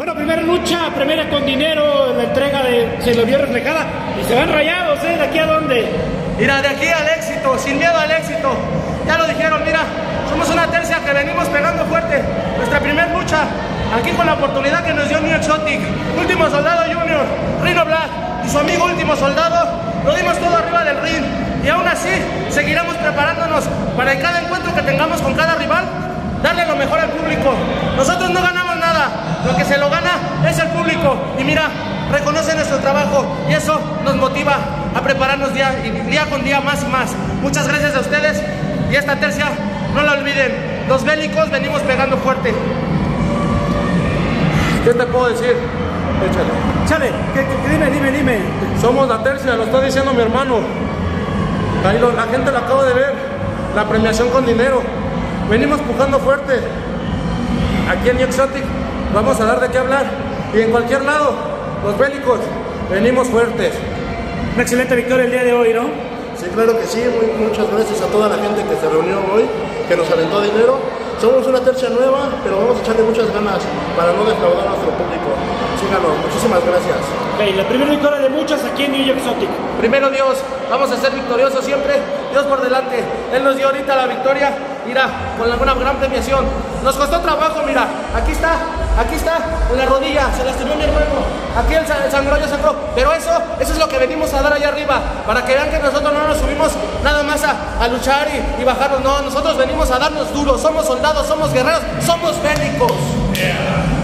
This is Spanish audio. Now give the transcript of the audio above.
Bueno, primera lucha, primera con dinero, la entrega se lo vio reflejada y se van rayados, ¿eh? ¿De aquí a dónde? Mira, de aquí al éxito, sin miedo al éxito. Ya lo dijeron, mira, somos una tercia que venimos pegando fuerte. Nuestra primera lucha, aquí con la oportunidad que nos dio New Exotic, Último Soldado Junior, Rhino Black y su amigo Último Soldado, lo dimos todo arriba del ring. Y aún así, seguiremos preparándonos para en cada encuentro que tengamos con cada rival, darle lo mejor al público. Nosotros no ganamos nada, lo que se lo gana es el público. Y mira, reconoce nuestro trabajo y eso nos motiva a prepararnos día con día más y más. Muchas gracias a ustedes y esta tercia, no la olviden, los bélicos venimos pegando fuerte. ¿Qué te puedo decir? Échale. Chale, dime. Somos la tercia, lo está diciendo mi hermano. Ahí la gente lo acaba de ver, la premiación con dinero. Venimos pujando fuerte. Aquí en New Exotic vamos a dar de qué hablar. Y en cualquier lado, los bélicos, venimos fuertes. Una excelente victoria el día de hoy, ¿no? Sí, claro que sí. Muchas gracias a toda la gente que se reunió hoy, que nos aventó dinero. Somos una tercia nueva, pero vamos a echarle muchas ganas para no defraudar a nuestro público. Síganos, muchísimas gracias. Okay, la primera victoria de muchas aquí en New Exotic. Primero Dios, vamos a ser victoriosos siempre, Dios por delante. Él nos dio ahorita la victoria, mira, con una gran premiación. Nos costó trabajo, mira, aquí está, en la rodilla, se lastimó mi hermano. Aquí el sangró, ya sangró. Pero eso es lo que venimos a dar allá arriba, para que vean que nosotros no nos subimos nada más a luchar y bajarnos. No, nosotros venimos a darnos duro, somos soldados, somos guerreros, somos bélicos. Yeah.